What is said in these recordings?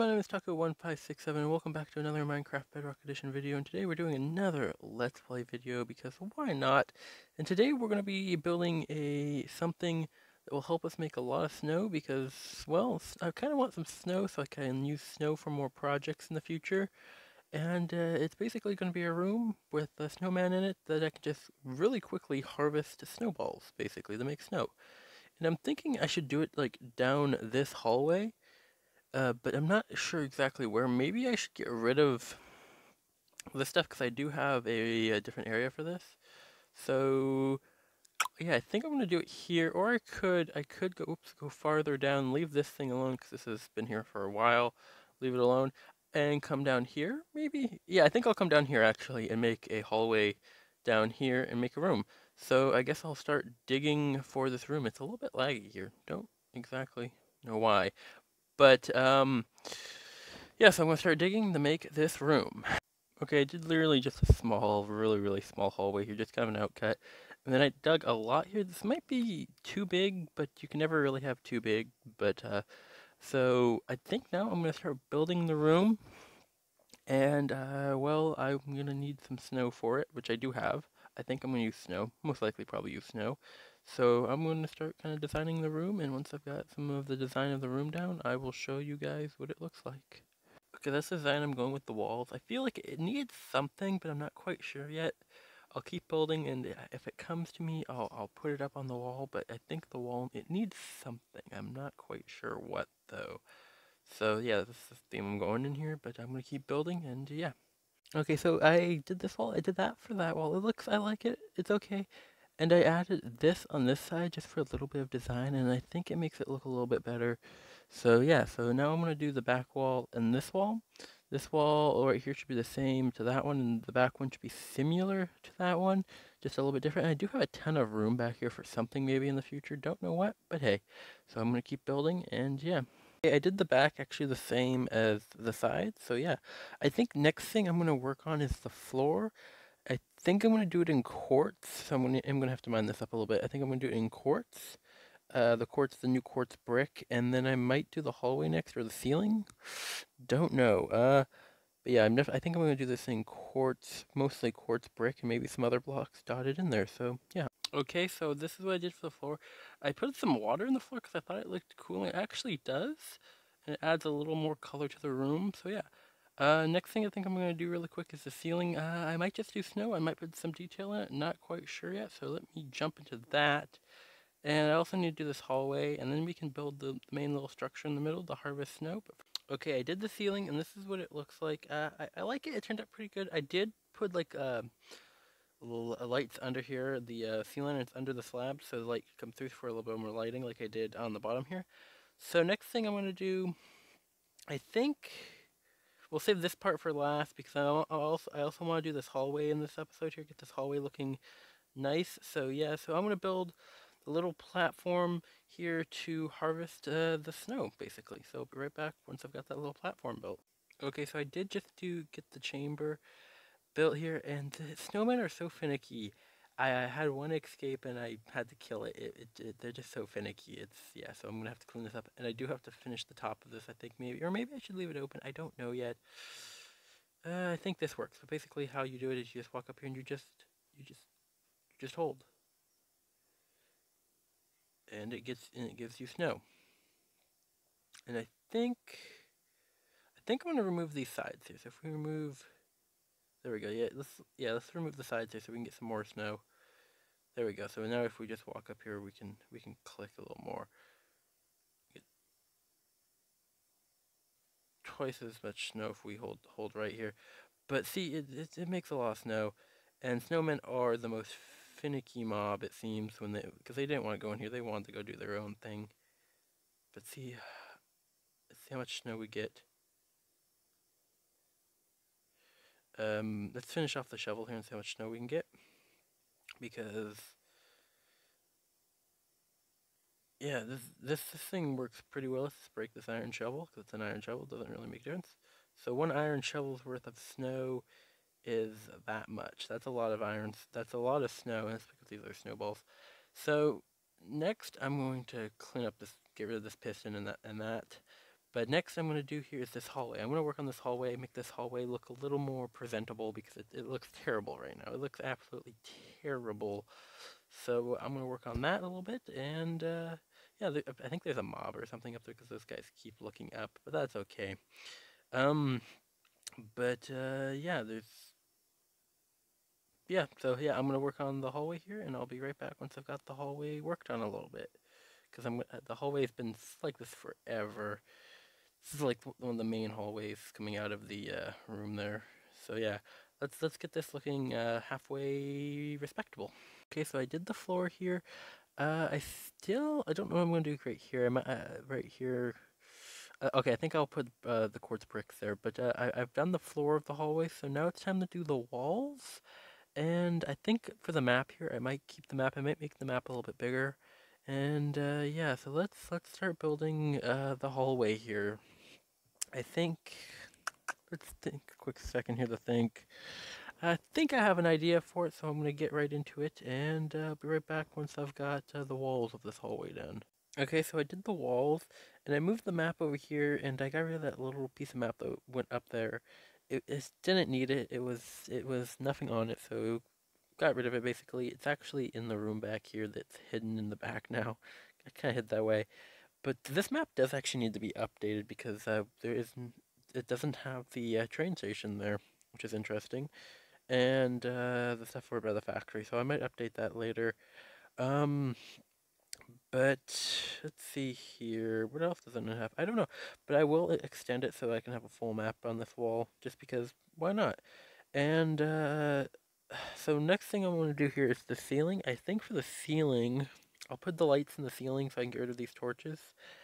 my name is Taco1567 and welcome back to another Minecraft Bedrock Edition video, and today we're doing another Let's Play video because why not? And today we're going to be building something that will help us make a lot of snow because, well, I kind of want some snow so I can use snow for more projects in the future. And it's basically going to be a room with a snowman in it that I can just really quickly harvest snowballs, basically, to make snow. And I'm thinking I should do it like down this hallway. But I'm not sure exactly where. Maybe I should get rid of this stuff because I do have a different area for this. So yeah, I think I'm gonna do it here, or I could go farther down, leave this thing alone because this has been here for a while. Leave it alone and come down here. Maybe yeah, I think I'll come down here actually and make a hallway down here and make a room. So I guess I'll start digging for this room. It's a little bit laggy here. Don't exactly know why. But yeah, so I'm gonna start digging to make this room. Okay, I did literally just a small, really small hallway here, just kind of an outcut. And then I dug a lot here. This might be too big, but you can never really have too big. But so I think now I'm gonna start building the room. And well, I'm gonna need some snow for it, which I do have. I think I'm gonna use snow, most likely probably use snow. So I'm gonna start kind of designing the room, and once I've got some of the design of the room down, I will show you guys what it looks like. Okay, that's the design I'm going with the walls. I feel like it needs something, but I'm not quite sure yet. I'll keep building, and if it comes to me, I'll put it up on the wall, but I think the wall, it needs something. I'm not quite sure what, though. So yeah, this is the theme I'm going in here, but I'm gonna keep building, and yeah. Okay, so I did this wall, I did that for that wall. I like it, it's okay. And I added this on this side just for a little bit of design, and I think it makes it look a little bit better. So yeah, so now I'm gonna do the back wall and this wall. This wall right here should be the same to that one, and the back one should be similar to that one, just a little bit different. And I do have a ton of room back here for something maybe in the future, don't know what, but hey. So I'm gonna keep building, and yeah. I did the back actually the same as the sides, so yeah. I think next thing I'm gonna work on is the floor. I think I'm gonna do it in quartz, so I'm gonna have to mine this up a little bit. I think I'm gonna do it in quartz. The new quartz brick, and then I might do the hallway next or the ceiling. Don't know. But yeah, I think I'm gonna do this in quartz, mostly quartz brick, and maybe some other blocks dotted in there. So yeah. Okay, so this is what I did for the floor. I put some water in the floor because I thought it looked cool, and it actually does. And it adds a little more color to the room, so yeah. Next thing I think I'm going to do really quick is the ceiling. I might just do snow. I might put some detail in it. Not quite sure yet, so let me jump into that. And I also need to do this hallway, and then we can build the main little structure in the middle to harvest snow. Okay, I did the ceiling, and this is what it looks like. I like it. It turned out pretty good. I did put like little lights under here. The ceiling is under the slab, so the light can come through for a little bit more lighting, like I did on the bottom here. So next thing I'm going to do, I think we'll save this part for last because I also want to do this hallway in this episode here, get this hallway looking nice. So yeah, so I'm going to build a little platform here to harvest the snow, basically. So I'll be right back once I've got that little platform built. Okay, so I did just get the chamber built here, and the snowmen are so finicky. I had one escape and I had to kill it. They're just so finicky. Yeah, so I'm gonna have to clean this up, and I do have to finish the top of this. I think or maybe I should leave it open. I don't know yet. I think this works. So basically, how you do it is you just walk up here and you just hold, and it gives you snow. And I think I'm gonna remove these sides here. So if we remove, there we go. Let's remove the sides here so we can get some more snow. There we go. So now if we just walk up here, we can click a little more. Get twice as much snow if we hold right here. But see, it makes a lot of snow, and snowmen are the most finicky mob, it seems, because they didn't want to go in here. They wanted to go do their own thing. But see, let's see how much snow we get. Let's finish off the shovel here and see how much snow we can get, because yeah, this thing works pretty well. Let's break this iron shovel because it's an iron shovel. Doesn't really make a difference. So one iron shovel's worth of snow is that much. That's a lot of irons. That's a lot of snow, and it's because these are snowballs. So next, I'm going to clean up this, get rid of this piston and that. But next I'm going to do here is this hallway. I'm going to work on this hallway, make this hallway look a little more presentable because it looks terrible right now. It looks absolutely terrible. So I'm going to work on that a little bit, and yeah, I think there's a mob or something up there because those guys keep looking up, but that's okay. Yeah, so yeah, I'm going to work on the hallway here, and I'll be right back once I've got the hallway worked on a little bit. Because the hallway's been like this forever. This is like one of the main hallways coming out of the room there. So yeah, let's get this looking halfway respectable. Okay, so I did the floor here. I don't know what I'm gonna do right here. Right here. Okay, I think I'll put the quartz bricks there. But I've done the floor of the hallway, so now it's time to do the walls. And I think for the map here, I might keep the map. I might make the map a little bit bigger. And yeah, so let's start building the hallway here. I think, let's think a quick second here to think. I think I have an idea for it, so I'm going to get right into it, and be right back once I've got the walls of this hallway done. Okay, so I did the walls, and I moved the map over here, and I got rid of that little piece of map that went up there. It didn't need it. It was nothing on it, so got rid of it basically. It's actually in the room back here that's hidden in the back now. I kind of hid that way. But this map does actually need to be updated because it doesn't have the train station there, which is interesting, and the stuff over by the factory. So I might update that later. But let's see here. What else does it have? I don't know, but I will extend it so I can have a full map on this wall, just because why not? And so next thing I'm going to do here is the ceiling. I think for the ceiling, I'll put the lights in the ceiling so I can get rid of these torches.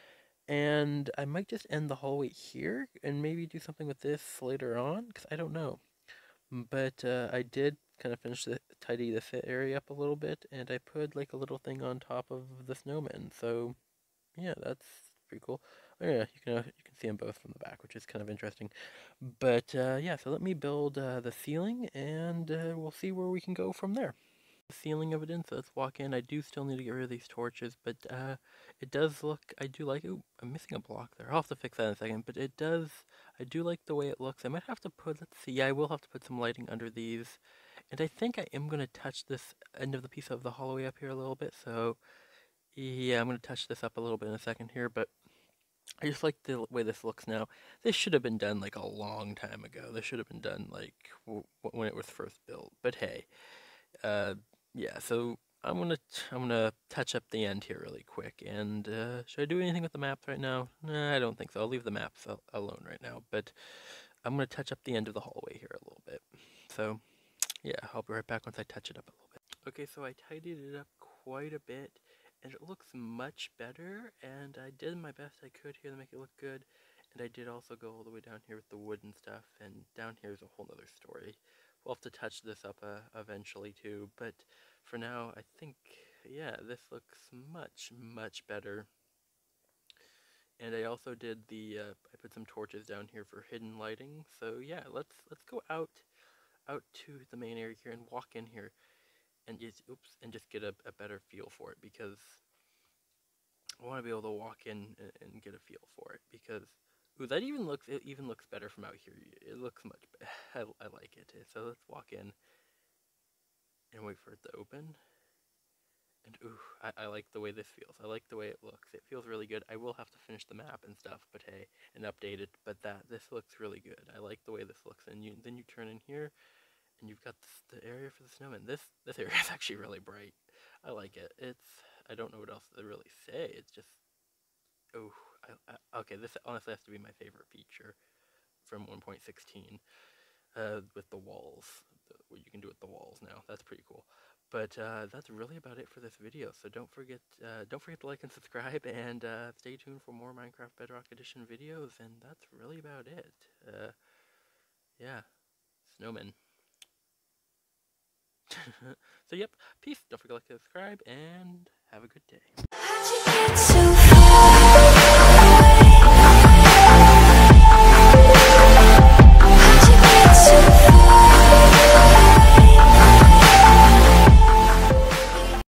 And I might just end the hallway here and maybe do something with this later on, because I don't know. But I did kind of tidy this area up a little bit, and I put like a little thing on top of the snowman. So yeah, that's pretty cool. Oh yeah, you can see them both from the back, which is kind of interesting. But yeah, so let me build the ceiling, and we'll see where we can go from there. The ceiling of it in, so let's walk in. I do still need to get rid of these torches, but it does look, I do like it. Ooh, I'm missing a block there. I'll have to fix that in a second, but I do like the way it looks. I might have to put, let's see, yeah, I will have to put some lighting under these. And I think I am going to touch this end of the piece of the hallway up here a little bit, so yeah, I'm going to touch this up a little bit in a second here, but I just like the way this looks now. This should have been done like a long time ago. This should have been done like when it was first built. But hey, yeah. So I'm gonna touch up the end here really quick. And should I do anything with the maps right now? Nah, I don't think so. I'll leave the maps alone right now. But I'm gonna touch up the end of the hallway here a little bit. So yeah, I'll be right back once I touch it up a little bit. Okay, so I tidied it up quite a bit, and it looks much better, and I did my best I could here to make it look good, and I did also go all the way down here with the wood and stuff, and down here is a whole other story. We'll have to touch this up eventually too, but for now, I think, yeah, this looks much, much better. And I also did I put some torches down here for hidden lighting, so yeah, let's go out to the main area here and walk in here and just get a better feel for it, because I want to be able to walk in and get a feel for it, because ooh, it even looks better from out here. It looks much better. I like it. So let's walk in and wait for it to open. And ooh, I like the way this feels. I like the way it looks. It feels really good. I will have to finish the map and stuff, but hey, and update it. But this looks really good. I like the way this looks. And then you turn in here, and you've got the area for the snowman. This area is actually really bright. I like it. I don't know what else to really say. It's just, oh, okay. This honestly has to be my favorite feature from 1.16. With the walls, what you can do with the walls now. That's pretty cool. But that's really about it for this video. So don't forget to like and subscribe, and stay tuned for more Minecraft Bedrock Edition videos. And that's really about it. Yeah, snowman. So yep, peace. Don't forget to like and subscribe, and have a good day.